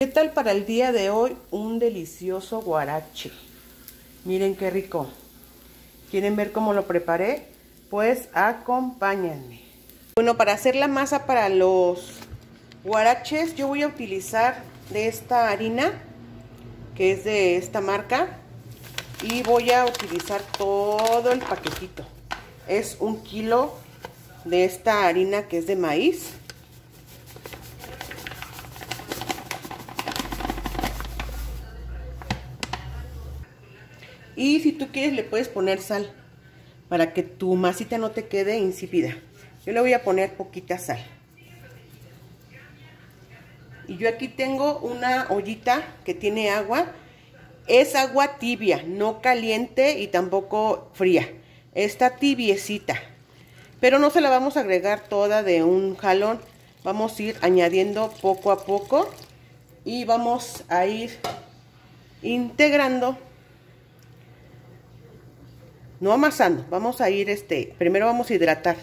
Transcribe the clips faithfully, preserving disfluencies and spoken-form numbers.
¿Qué tal para el día de hoy? Un delicioso guarache. Miren qué rico. ¿Quieren ver cómo lo preparé? Pues acompáñenme. Bueno, para hacer la masa para los guaraches, yo voy a utilizar de esta harina, que es de esta marca, y voy a utilizar todo el paquetito. Es un kilo de esta harina que es de maíz. Y si tú quieres le puedes poner sal para que tu masita no te quede insípida. Yo le voy a poner poquita sal. Y yo aquí tengo una ollita que tiene agua. Es agua tibia, no caliente y tampoco fría. Está tibiecita. Pero no se la vamos a agregar toda de un jalón. Vamos a ir añadiendo poco a poco. Y vamos a ir integrando. No amasando, vamos a ir, este, primero vamos a hidratar.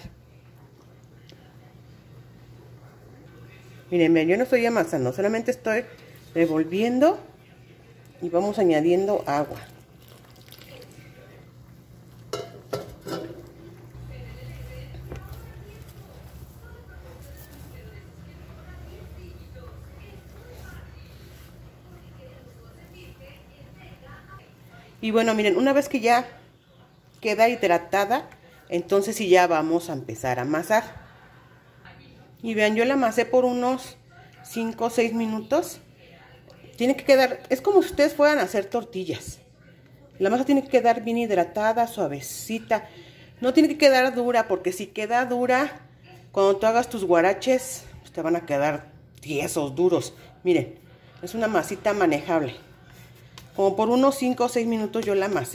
Miren, yo no estoy amasando, solamente estoy revolviendo y vamos añadiendo agua. Y bueno, miren, una vez que ya queda hidratada, entonces sí ya vamos a empezar a amasar. Y vean, yo la amasé por unos cinco o seis minutos. Tiene que quedar, es como si ustedes fueran a hacer tortillas. La masa tiene que quedar bien hidratada, suavecita. No tiene que quedar dura, porque si queda dura, cuando tú hagas tus guaraches, pues te van a quedar tiesos, duros. Miren, es una masita manejable. Como por unos cinco o seis minutos yo la amasé.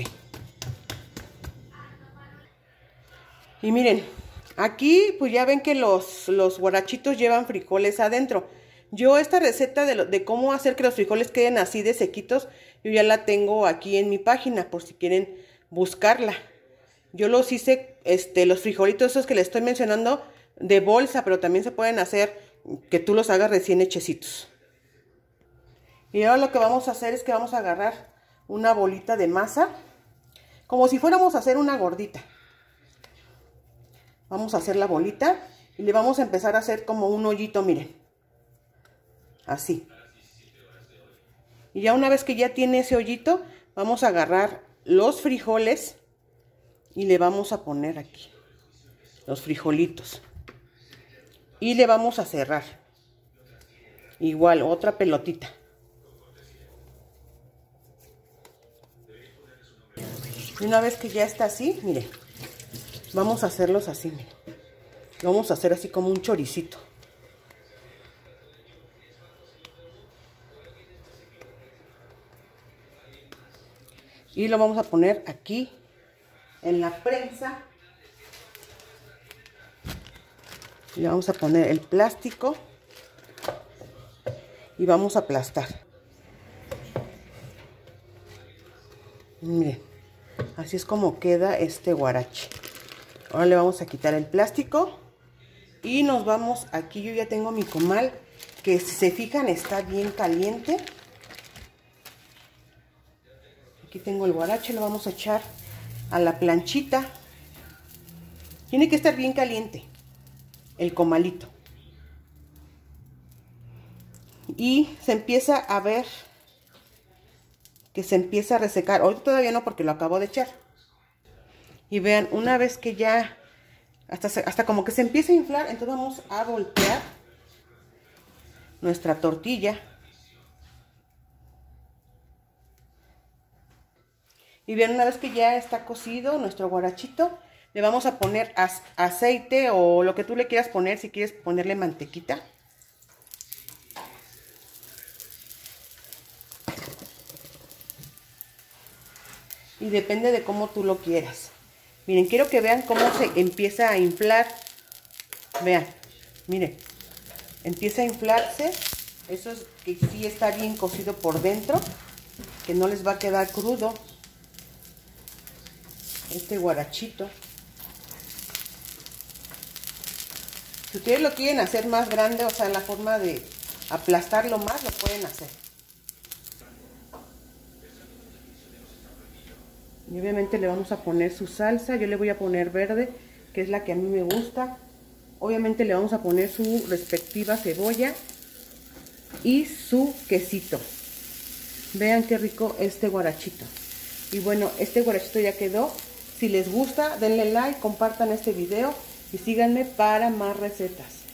Y miren, aquí pues ya ven que los, los guarachitos llevan frijoles adentro. Yo esta receta de, lo, de cómo hacer que los frijoles queden así de sequitos, yo ya la tengo aquí en mi página por si quieren buscarla. Yo los hice, este, los frijolitos esos que les estoy mencionando de bolsa, pero también se pueden hacer que tú los hagas recién hechecitos. Y ahora lo que vamos a hacer es que vamos a agarrar una bolita de masa, como si fuéramos a hacer una gordita. Vamos a hacer la bolita y le vamos a empezar a hacer como un hoyito, miren. Así. Y ya una vez que ya tiene ese hoyito, vamos a agarrar los frijoles y le vamos a poner aquí los frijolitos. Y le vamos a cerrar. Igual, otra pelotita. Y una vez que ya está así, miren. Vamos a hacerlos así, miren. Lo vamos a hacer así como un choricito. Y lo vamos a poner aquí en la prensa. Le vamos a poner el plástico y vamos a aplastar. Miren, así es como queda este guarache. Ahora le vamos a quitar el plástico y nos vamos, aquí yo ya tengo mi comal, que si se fijan está bien caliente. Aquí tengo el guarache, lo vamos a echar a la planchita. Tiene que estar bien caliente el comalito. Y se empieza a ver que se empieza a resecar. Hoy todavía no, porque lo acabo de echar. Y vean, una vez que ya hasta, hasta como que se empieza a inflar, entonces vamos a voltear nuestra tortilla. Y vean, una vez que ya está cocido nuestro guarachito, le vamos a poner aceite o lo que tú le quieras poner, si quieres ponerle mantequita. Y depende de cómo tú lo quieras. Miren, quiero que vean cómo se empieza a inflar. Vean, miren, empieza a inflarse. Eso es que sí está bien cocido por dentro, que no les va a quedar crudo este guarachito. Si ustedes lo quieren hacer más grande, o sea, en la forma de aplastarlo más, lo pueden hacer. Y obviamente le vamos a poner su salsa. Yo le voy a poner verde, que es la que a mí me gusta. Obviamente le vamos a poner su respectiva cebolla y su quesito. Vean qué rico este guarachito. Y bueno, este guarachito ya quedó. Si les gusta, denle like, compartan este video y síganme para más recetas.